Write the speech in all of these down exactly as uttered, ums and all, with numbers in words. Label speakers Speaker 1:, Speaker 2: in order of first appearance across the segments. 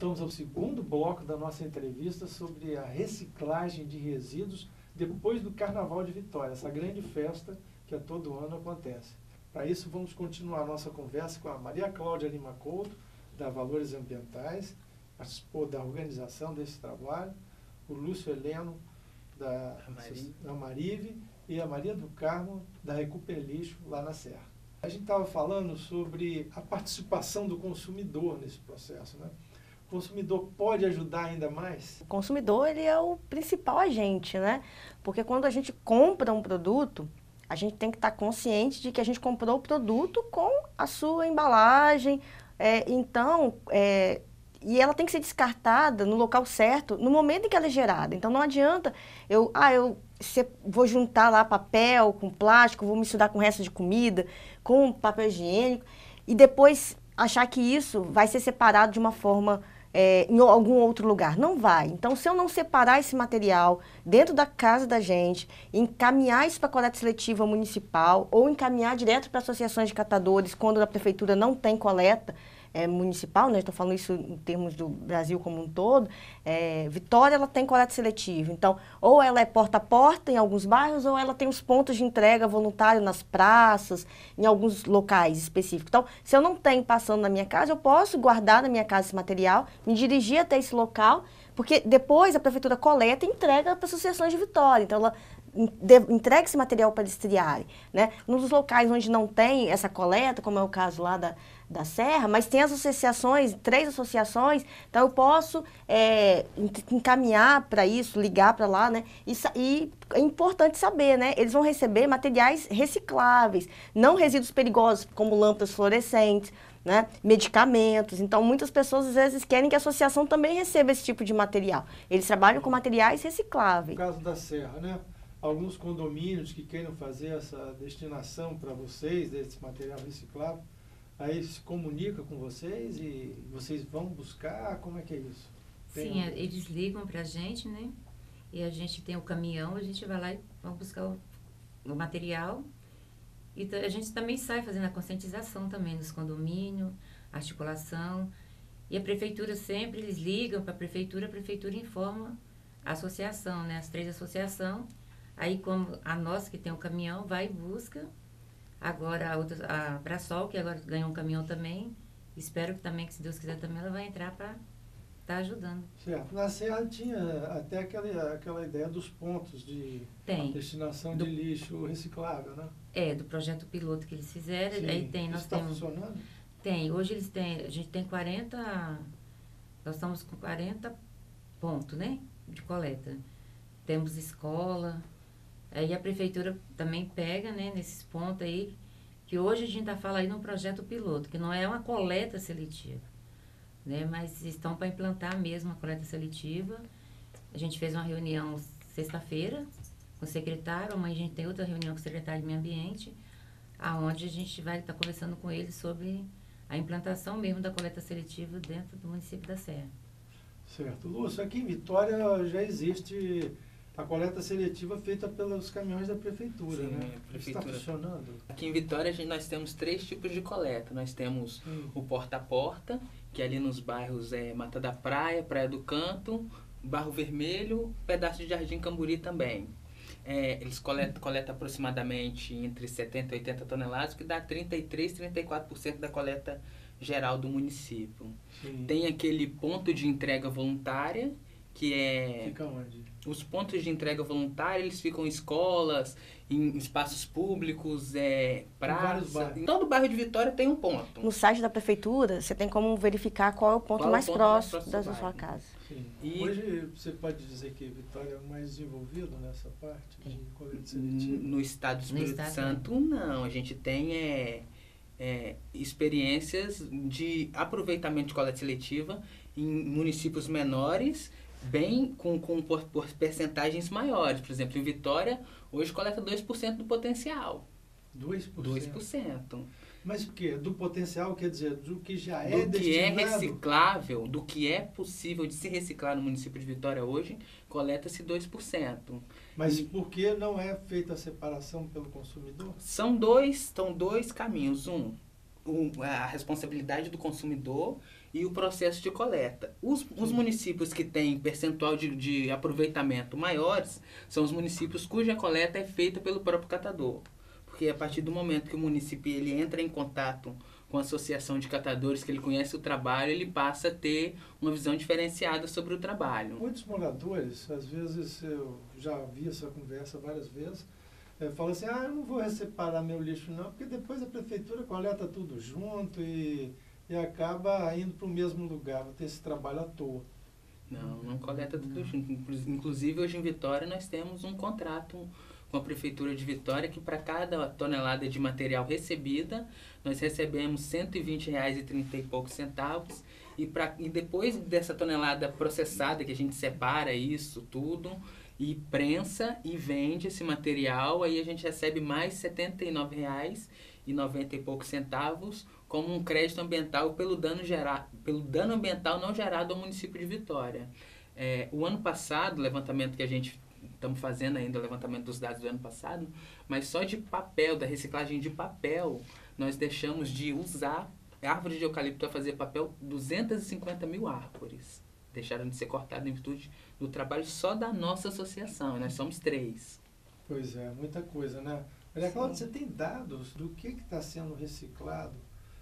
Speaker 1: voltamos ao segundo bloco da nossa entrevista sobre a reciclagem de resíduos depois do Carnaval de Vitória, essa grande festa que a todo ano acontece. Para isso, vamos continuar a nossa conversa com a Maria Cláudia Lima Couto, da Valores Ambientais, participou da organização desse trabalho, o Lúcio Heleno, da Amarive, e a Maria do Carmo, da Recupera Lixo, lá na Serra. A gente estava falando sobre a participação do consumidor nesse processo, né? O consumidor pode ajudar ainda mais?
Speaker 2: O consumidor, ele é o principal agente, né? Porque quando a gente compra um produto, a gente tem que estar consciente de que a gente comprou o produto com a sua embalagem. É, então, é, e ela tem que ser descartada no local certo, no momento em que ela é gerada. Então, não adianta eu, ah, eu se, vou juntar lá papel com plástico, vou misturar com resto de comida, com papel higiênico, e depois achar que isso vai ser separado de uma forma, é, em algum outro lugar. Não vai. Então, se eu não separar esse material dentro da casa da gente, encaminhar isso para a coleta seletiva municipal, ou encaminhar direto para associações de catadores, quando a prefeitura não tem coleta, É, municipal, né? Estou falando isso em termos do Brasil como um todo, é, Vitória ela tem coleta seletiva, então ou ela é porta a porta em alguns bairros, ou ela tem os pontos de entrega voluntário nas praças, em alguns locais específicos. Então, se eu não tenho passando na minha casa, eu posso guardar na minha casa esse material, me dirigir até esse local, porque depois a prefeitura coleta e entrega para associações de Vitória, então ela entrega esse material para eles triarem, né? Nos locais onde não tem essa coleta, como é o caso lá da, da Serra, mas tem as associações, três associações, então eu posso é, encaminhar para isso, ligar para lá, né? E, e é importante saber, né? Eles vão receber materiais recicláveis, não resíduos perigosos, como lâmpadas fluorescentes, né? Medicamentos. Então, muitas pessoas às vezes querem que a associação também receba esse tipo de material. Eles trabalham com materiais recicláveis.
Speaker 1: No caso da Serra, né? Alguns condomínios que queiram fazer essa destinação para vocês, desse material reciclável, aí se comunica com vocês e vocês vão buscar? Como é que é isso?
Speaker 3: Tem Sim, um... eles ligam para a gente, né? E a gente tem o caminhão, a gente vai lá e vai buscar o, o material. E a gente também sai fazendo a conscientização também nos condomínios, articulação. E a prefeitura sempre, eles ligam para a prefeitura, a prefeitura informa a associação, né? As três associações. Aí, como a nossa, que tem o caminhão, vai e busca. Agora, a, outra, a Brasol, que agora ganhou um caminhão também. Espero que também, que se Deus quiser, também ela vai entrar para estar tá ajudando.
Speaker 1: Certo. Na Serra tinha até aquela, aquela ideia dos pontos de
Speaker 3: tem.
Speaker 1: destinação
Speaker 3: do,
Speaker 1: de lixo reciclável, né?
Speaker 3: É, do projeto piloto que eles fizeram.
Speaker 1: Sim.
Speaker 3: Aí tem, nós
Speaker 1: Isso está
Speaker 3: temos,
Speaker 1: funcionando?
Speaker 3: Tem. Hoje eles têm, a gente tem quarenta, nós estamos com quarenta pontos, né? De coleta. Temos escola. Aí a prefeitura também pega, né, nesses pontos aí, que hoje a gente está falando aí no projeto piloto, que não é uma coleta seletiva, né, mas estão para implantar mesmo a coleta seletiva. A gente fez uma reunião sexta-feira com o secretário, amanhã a gente tem outra reunião com o secretário de Meio Ambiente, aonde a gente vai estar tá conversando com ele sobre a implantação mesmo da coleta seletiva dentro do município da Serra.
Speaker 1: Certo. Lúcio, aqui em Vitória já existe a coleta seletiva feita pelos caminhões da prefeitura,
Speaker 4: Sim,
Speaker 1: né?
Speaker 4: Prefeitura.
Speaker 1: Está funcionando?
Speaker 4: Aqui em Vitória, a gente, nós temos três tipos de coleta. Nós temos hum. o porta a porta, que ali nos bairros é Mata da Praia, Praia do Canto, Barro Vermelho, pedaço de Jardim Camburi também. É, eles coletam, coletam aproximadamente entre setenta e oitenta toneladas, que dá trinta e três, trinta e quatro por cento da coleta geral do município. Sim. Tem aquele ponto de entrega voluntária, que é...
Speaker 1: Fica onde?
Speaker 4: Os pontos de entrega voluntária, eles ficam em escolas, em espaços públicos, é, praça. Em todo bairro de Vitória tem um ponto.
Speaker 2: No site da prefeitura, você tem como verificar qual é o ponto, mais, é o ponto próximo mais próximo da sua casa.
Speaker 1: Sim. E hoje você pode dizer que Vitória é o mais desenvolvido nessa parte de coleta seletiva?
Speaker 4: No estado do Espírito estado Santo, é. não. A gente tem é, é, experiências de aproveitamento de coleta seletiva em municípios menores, bem com, com por, por percentagens maiores. Por exemplo, em Vitória, hoje coleta dois por cento do potencial.
Speaker 1: dois por cento?
Speaker 4: dois por cento.
Speaker 1: Mas o quê? Do potencial quer dizer do que já é
Speaker 4: do que é reciclável, do que é possível de se reciclar no município de Vitória hoje, coleta-se dois por cento.
Speaker 1: Mas e por que não é feita a separação pelo consumidor?
Speaker 4: São dois, são dois caminhos. Um, o, a responsabilidade do consumidor e o processo de coleta. Os, os municípios que têm percentual de, de aproveitamento maiores são os municípios cuja coleta é feita pelo próprio catador. Porque a partir do momento que o município ele entra em contato com a associação de catadores, que ele conhece o trabalho, ele passa a ter uma visão diferenciada sobre o trabalho.
Speaker 1: Muitos moradores, às vezes, eu já vi essa conversa várias vezes, é, falam assim, ah, eu não vou separar meu lixo não, porque depois a prefeitura coleta tudo junto e, e acaba indo para o mesmo lugar, vou ter esse trabalho à toa.
Speaker 4: Não, não coleta tudo junto. Inclusive, hoje em Vitória, nós temos um contrato com a Prefeitura de Vitória, que para cada tonelada de material recebida, nós recebemos cento e vinte reais e trinta e poucos centavos. E, pra, e depois dessa tonelada processada, que a gente separa isso tudo, e prensa e vende esse material, aí a gente recebe mais setenta e nove reais e noventa e poucos centavos como um crédito ambiental pelo dano, gera, pelo dano ambiental não gerado ao município de Vitória. É, o ano passado, o levantamento que a gente estamos fazendo ainda, o levantamento dos dados do ano passado, mas só de papel, da reciclagem de papel, nós deixamos de usar árvore de eucalipto para fazer papel, duzentas e cinquenta mil árvores. Deixaram de ser cortadas em virtude do trabalho só da nossa associação, nós somos três.
Speaker 1: Pois é, muita coisa, né? Maria Cláudia, você tem dados do que está sendo reciclado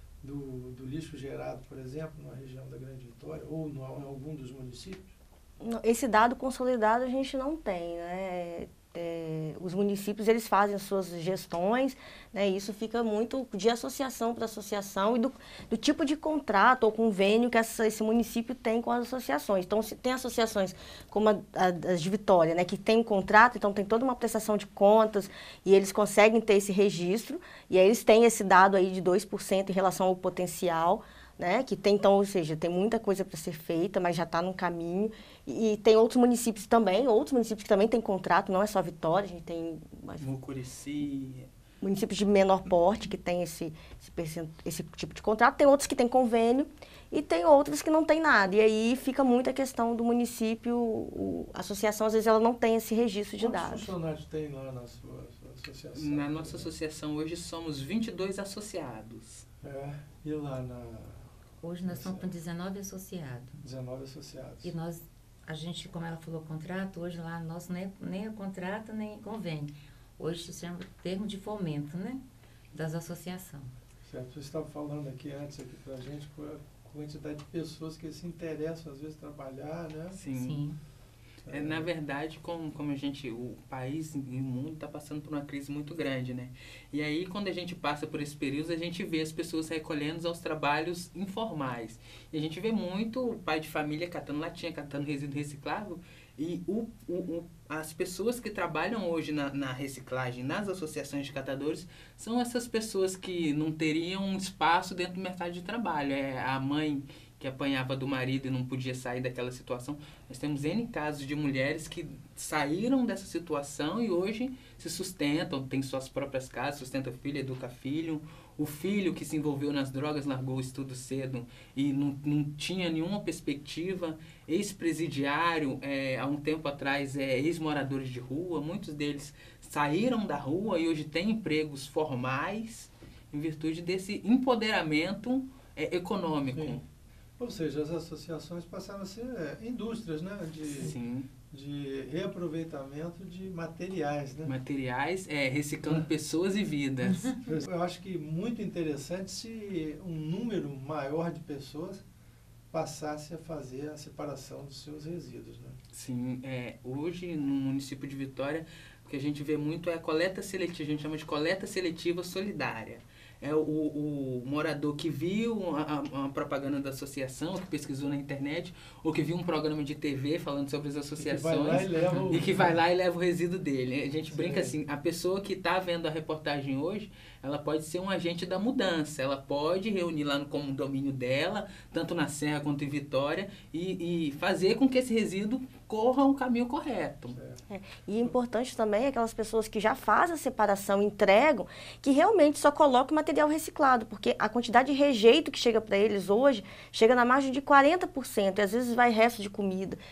Speaker 1: do, do lixo gerado, por exemplo, na região da Grande Vitória ou no, em algum dos municípios?
Speaker 2: Esse dado consolidado a gente não tem, né? É, os municípios, eles fazem as suas gestões, né? E isso fica muito de associação para associação e do, do tipo de contrato ou convênio que essa, esse município tem com as associações. Então, se tem associações como a, a, as de Vitória, né? Que tem um contrato, então tem toda uma prestação de contas e eles conseguem ter esse registro e aí eles têm esse dado aí de dois por cento em relação ao potencial, né, que tem, então, ou seja, tem muita coisa para ser feita, mas já está no caminho. E, e tem outros municípios também, outros municípios que também têm contrato, não é só Vitória, a gente tem
Speaker 4: Mucurici,
Speaker 2: municípios de menor porte que tem esse, esse, esse tipo de contrato, tem outros que têm convênio e tem outros que não tem nada. E aí fica muito a questão do município, o, a associação, às vezes, ela não tem esse registro de
Speaker 1: Quantos
Speaker 2: dados.
Speaker 1: funcionários tem lá na sua, sua associação?
Speaker 4: Na nossa associação hoje somos vinte e dois associados.
Speaker 1: É, e lá na...
Speaker 3: Hoje nós estamos com dezenove associados.
Speaker 1: dezenove associados.
Speaker 3: E nós, a gente, como ela falou, contrato, hoje lá nosso nem, nem é contrato, nem convênio. Hoje se chama termo de fomento, né? Das associações.
Speaker 1: Certo. Você estava falando aqui antes aqui pra gente com a quantidade de pessoas que se interessam, às vezes, trabalhar, né?
Speaker 4: Sim.
Speaker 3: Sim.
Speaker 4: É, na verdade, como, como a gente, o país e o mundo está passando por uma crise muito grande, né? E aí, quando a gente passa por esse período, a gente vê as pessoas recolhendo aos trabalhos informais. E a gente vê muito o pai de família catando latinha, catando resíduo reciclável. E o, o, o, as pessoas que trabalham hoje na, na reciclagem, nas associações de catadores, são essas pessoas que não teriam um espaço dentro do mercado de trabalho. É a mãe que apanhava do marido e não podia sair daquela situação. Nós temos N casos de mulheres que saíram dessa situação e hoje se sustentam, têm suas próprias casas, sustenta filho, educa filho. O filho que se envolveu nas drogas largou o estudo cedo e não, não tinha nenhuma perspectiva. Ex-presidiário, é, há um tempo atrás, é, ex-moradores de rua, muitos deles saíram da rua e hoje têm empregos formais em virtude desse empoderamento é, econômico.
Speaker 1: Sim. Ou seja, as associações passaram a ser é, indústrias, né? De,
Speaker 4: Sim.
Speaker 1: de reaproveitamento de materiais, né?
Speaker 4: Materiais, é, reciclando pessoas e vidas.
Speaker 1: Eu acho que muito interessante se um número maior de pessoas passasse a fazer a separação dos seus resíduos, né?
Speaker 4: Sim, é, hoje no município de Vitória, o que a gente vê muito é a coleta seletiva, a gente chama de coleta seletiva solidária. É o, o morador que viu a, a propaganda da associação, que pesquisou na internet, ou que viu um programa de T V falando sobre as associações
Speaker 1: e que vai lá e leva o,
Speaker 4: e que vai lá e leva o resíduo dele. A gente
Speaker 1: Sim.
Speaker 4: brinca assim, a pessoa que está vendo a reportagem hoje, ela pode ser um agente da mudança, ela pode reunir lá no condomínio dela, tanto na Serra quanto em Vitória, e, e fazer com que esse resíduo corra o caminho correto.
Speaker 2: É. E importante também é aquelas pessoas que já fazem a separação, entregam, que realmente só colocam material reciclado, porque a quantidade de rejeito que chega para eles hoje chega na margem de quarenta por cento, e às vezes vai resto de comida.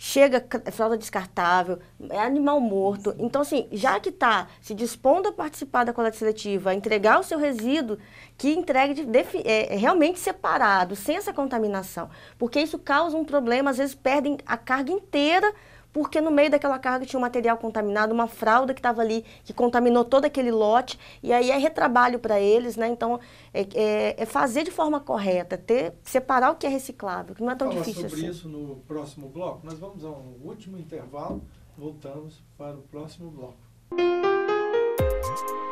Speaker 2: chega fralda descartável, é animal morto. Então, assim, já que está se dispondo a participar da coleta seletiva, a entregar o seu resíduo, que entregue de, de, é, realmente separado, sem essa contaminação. Porque isso causa um problema, às vezes perdem a carga inteira, porque no meio daquela carga tinha um material contaminado, uma fralda que estava ali, que contaminou todo aquele lote, e aí é retrabalho para eles, né? Então, é, é, é fazer de forma correta, ter, separar o que é reciclável, que não é tão
Speaker 1: Vamos
Speaker 2: difícil
Speaker 1: falar sobre
Speaker 2: assim.
Speaker 1: isso no próximo bloco. Nós vamos a um último intervalo, voltamos para o próximo bloco.